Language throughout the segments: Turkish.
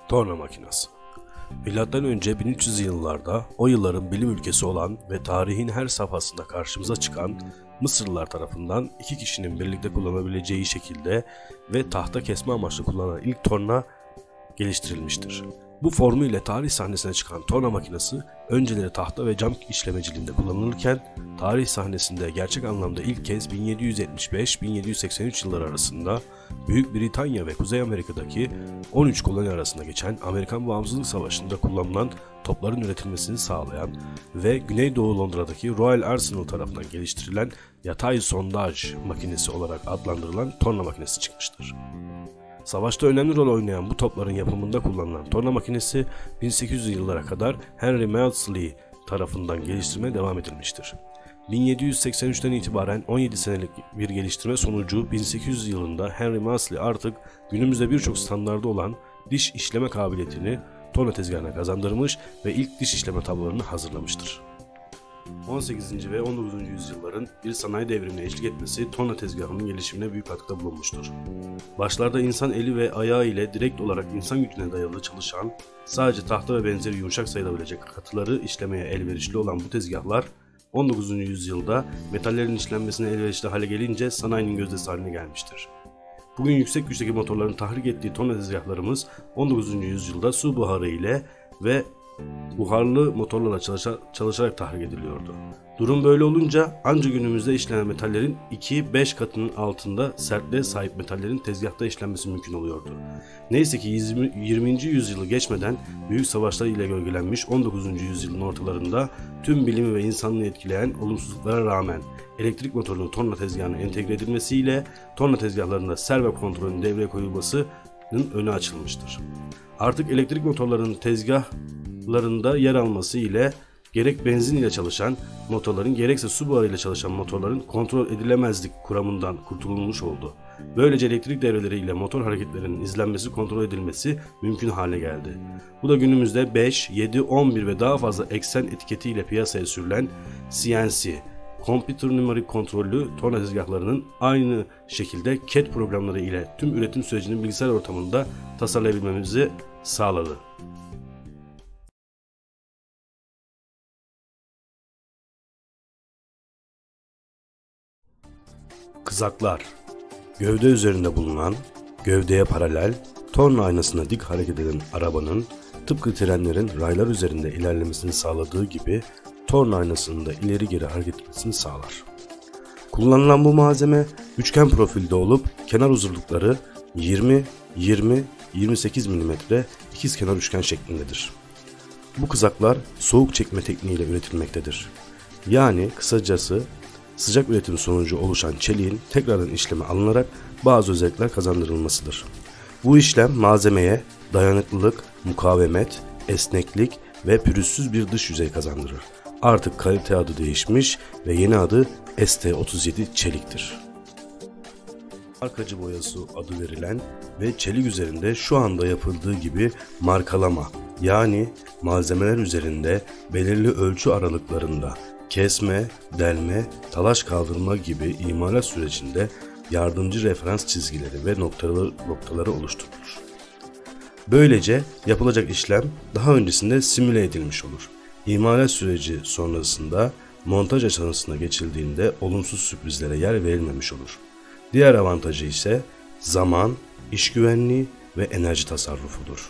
Torna makinesi. Milattan önce 1300 yıllarda o yılların bilim ülkesi olan ve tarihin her safhasında karşımıza çıkan Mısırlılar tarafından iki kişinin birlikte kullanabileceği şekilde ve tahta kesme amaçlı kullanılan ilk torna geliştirilmiştir. Bu formu ile tarih sahnesine çıkan torna makinesi önceleri tahta ve cam işlemeciliğinde kullanılırken tarih sahnesinde gerçek anlamda ilk kez 1775-1783 yılları arasında Büyük Britanya ve Kuzey Amerika'daki 13 koloni arasında geçen Amerikan Bağımsızlık Savaşı'nda kullanılan topların üretilmesini sağlayan ve Güneydoğu Londra'daki Royal Arsenal tarafından geliştirilen yatay sondaj makinesi olarak adlandırılan torna makinesi çıkmıştır. Savaşta önemli rol oynayan bu topların yapımında kullanılan torna makinesi 1800'lü yıllara kadar Henry Maudslay tarafından geliştirmeye devam edilmiştir. 1783'ten itibaren 17 senelik bir geliştirme sonucu 1800 yılında Henry Maudslay artık günümüzde birçok standardı olan diş işleme kabiliyetini torna tezgahına kazandırmış ve ilk diş işleme tablolarını hazırlamıştır. 18. ve 19. yüzyılların bir sanayi devrimine eşlik etmesi torna tezgahının gelişimine büyük katkıda bulunmuştur. Başlarda insan eli ve ayağı ile direkt olarak insan gücüne dayalı çalışan, sadece tahta ve benzeri yumuşak sayılabilecek katıları işlemeye elverişli olan bu tezgahlar, 19. yüzyılda metallerin işlenmesine elverişli hale gelince sanayinin gözdesi haline gelmiştir. Bugün yüksek güçteki motorların tahrik ettiği torna tezgahlarımız 19. yüzyılda su buharı ile ve buharlı motorlarla çalışarak tahrik ediliyordu. Durum böyle olunca ancak günümüzde işlenen metallerin 2-5 katının altında sertliğe sahip metallerin tezgahta işlenmesi mümkün oluyordu. Neyse ki 20. yüzyılı geçmeden büyük savaşlar ile gölgelenmiş 19. yüzyılın ortalarında tüm bilimi ve insanlığı etkileyen olumsuzluklara rağmen elektrik motorunun torna tezgahına entegre edilmesiyle torna tezgahlarında servo kontrolünün devreye koyulmasının önü açılmıştır. Artık elektrik motorlarının tezgahlarında yer alması ile gerek benzin ile çalışan motorların gerekse su buharı ile çalışan motorların kontrol edilemezlik kuramından kurtulmuş oldu. Böylece elektrik devreleri ile motor hareketlerinin izlenmesi, kontrol edilmesi mümkün hale geldi. Bu da günümüzde 5, 7, 11 ve daha fazla eksen etiketiyle piyasaya sürülen CNC, Computer Numeric kontrollü torna tezgahlarının aynı şekilde CAD programları ile tüm üretim sürecini bilgisayar ortamında tasarlayabilmemizi sağladı. Kızaklar, gövde üzerinde bulunan, gövdeye paralel, torna aynasına dik hareket eden arabanın tıpkı trenlerin raylar üzerinde ilerlemesini sağladığı gibi torna aynasının da ileri geri hareket etmesini sağlar. Kullanılan bu malzeme üçgen profilde olup kenar uzunlukları 20, 20, 28 mm ikizkenar üçgen şeklindedir. Bu kızaklar soğuk çekme tekniğiyle üretilmektedir. Yani kısacası sıcak üretim sonucu oluşan çeliğin tekrardan işleme alınarak bazı özellikler kazandırılmasıdır. Bu işlem malzemeye dayanıklılık, mukavemet, esneklik ve pürüzsüz bir dış yüzey kazandırır. Artık kalite adı değişmiş ve yeni adı ST37 çeliktir. Markacı boyası adı verilen ve çelik üzerinde şu anda yapıldığı gibi markalama, yani malzemeler üzerinde belirli ölçü aralıklarında kesme, delme, talaş kaldırma gibi imalat sürecinde yardımcı referans çizgileri ve noktaları oluşturulur. Böylece yapılacak işlem daha öncesinde simüle edilmiş olur. İmalat süreci sonrasında montaj aşamasına geçildiğinde olumsuz sürprizlere yer verilmemiş olur. Diğer avantajı ise zaman, iş güvenliği ve enerji tasarrufudur.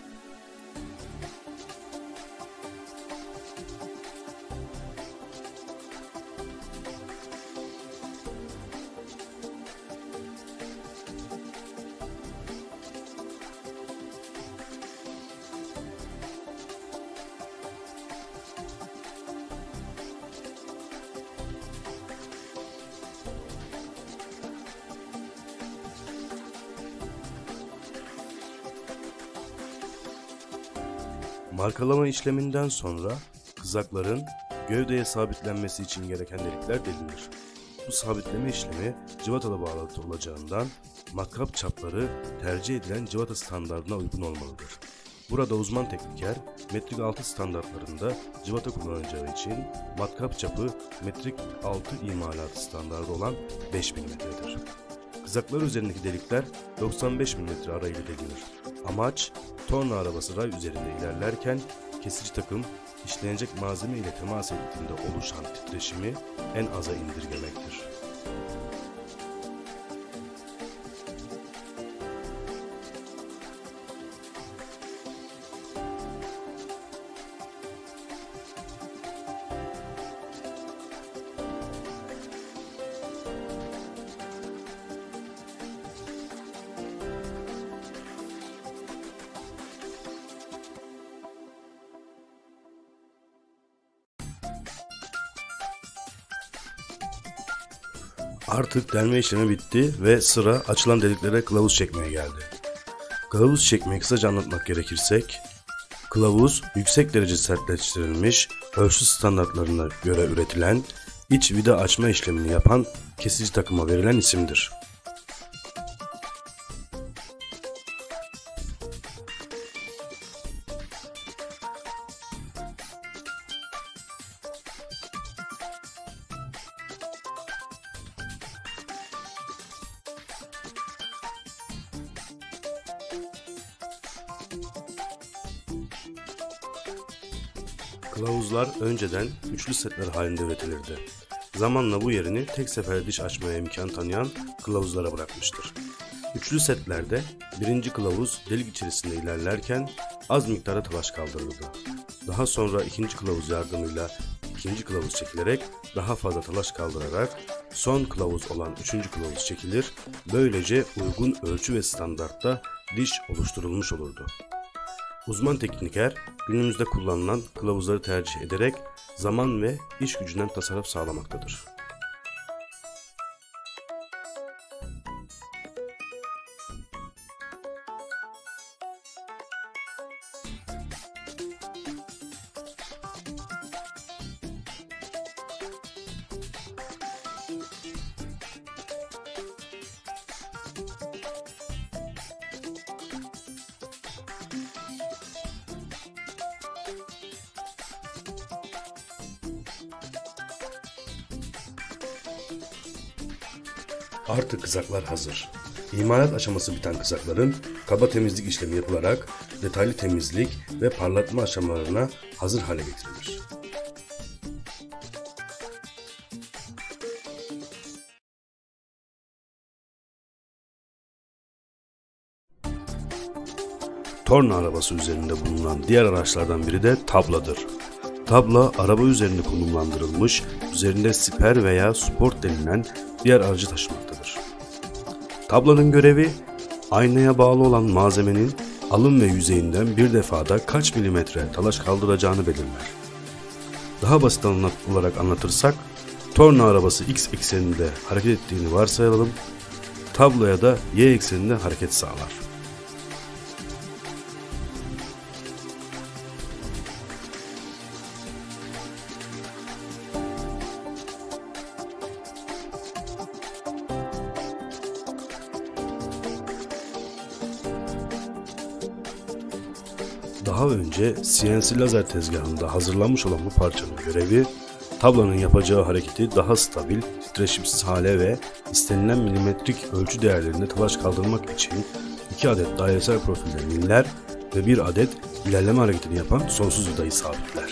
Markalama işleminden sonra kızakların gövdeye sabitlenmesi için gereken delikler delinir. Bu sabitleme işlemi cıvatalı bağlantı olacağından matkap çapları tercih edilen cıvata standardına uygun olmalıdır. Burada uzman tekniker metrik 6 standartlarında cıvata kullanacağı için matkap çapı metrik 6 imalatı standardı olan 5 mm'dir. Kızaklar üzerindeki delikler 95 mm arayla delinir. Amaç, torna arabası ray üzerinde ilerlerken kesici takım işlenecek malzeme ile temas ettiğinde oluşan titreşimi en aza indirgemektir. Artık delme işlemi bitti ve sıra açılan deliklere kılavuz çekmeye geldi. Kılavuz çekmeyi kısaca anlatmak gerekirsek, kılavuz yüksek derece sertleştirilmiş, ölçü standartlarına göre üretilen, iç vida açma işlemini yapan kesici takıma verilen isimdir. Kılavuzlar önceden üçlü setler halinde üretilirdi. Zamanla bu yerini tek seferde diş açmaya imkan tanıyan kılavuzlara bırakmıştır. Üçlü setlerde birinci kılavuz delik içerisinde ilerlerken az miktarda talaş kaldırıldı. Daha sonra ikinci kılavuz yardımıyla ikinci kılavuz çekilerek daha fazla talaş kaldırarak son kılavuz olan üçüncü kılavuz çekilir. Böylece uygun ölçü ve standartta diş oluşturulmuş olurdu. Uzman tekniker günümüzde kullanılan kılavuzları tercih ederek zaman ve iş gücünden tasarruf sağlamaktadır. Artık kızaklar hazır. İmalat aşaması biten kızakların kaba temizlik işlemi yapılarak detaylı temizlik ve parlatma aşamalarına hazır hale getirilir. Torna arabası üzerinde bulunan diğer araçlardan biri de tabladır. Tabla, araba üzerinde konumlandırılmış, üzerinde siper veya sport denilen diğer aracı taşımaktadır. Tablanın görevi, aynaya bağlı olan malzemenin alın ve yüzeyinden bir defada kaç milimetre talaş kaldıracağını belirler. Daha basit olarak anlatırsak, torna arabası X ekseninde hareket ettiğini varsayalım, tabloya da Y ekseninde hareket sağlar. Daha önce CNC lazer tezgahında hazırlanmış olan bu parçanın görevi, tablanın yapacağı hareketi daha stabil, titreşimsiz hale ve istenilen milimetrik ölçü değerlerinde talaş kaldırmak için 2 adet dairesel profilde miller ve 1 adet ilerleme hareketini yapan sonsuz vidayı sabitler.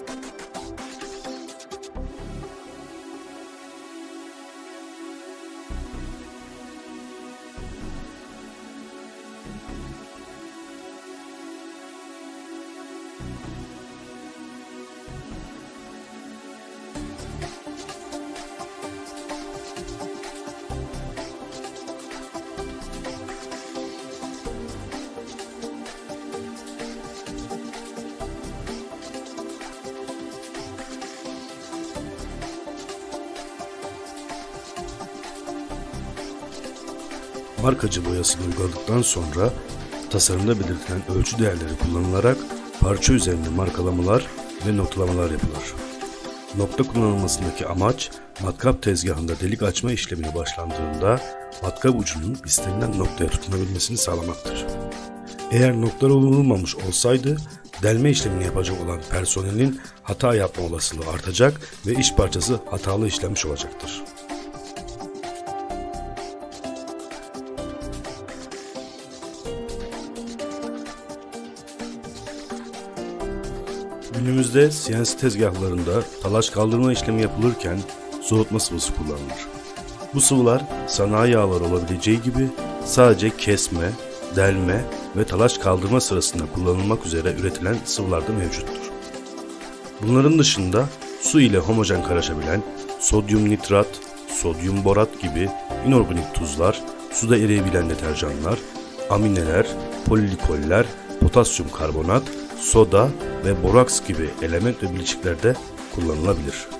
Markacı boyasını uyguladıktan sonra tasarımda belirtilen ölçü değerleri kullanılarak parça üzerinde markalamalar ve noktalamalar yapılır. Nokta kullanılmasındaki amaç, matkap tezgahında delik açma işlemine başlandığında matkap ucunun istenilen noktaya tutunabilmesini sağlamaktır. Eğer noktalar olunmamış olsaydı, delme işlemini yapacak olan personelin hata yapma olasılığı artacak ve iş parçası hatalı işlenmiş olacaktır. Günümüzde CNC tezgahlarında talaş kaldırma işlemi yapılırken soğutma sıvısı kullanılır. Bu sıvılar sanayi yağları olabileceği gibi sadece kesme, delme ve talaş kaldırma sırasında kullanılmak üzere üretilen sıvılarda mevcuttur. Bunların dışında su ile homojen karışabilen sodyum nitrat, sodyum borat gibi inorganik tuzlar, suda eriyebilen deterjanlar, amineler, polikoller, potasyum karbonat, soda ve boraks gibi element ve bileşikler de kullanılabilir.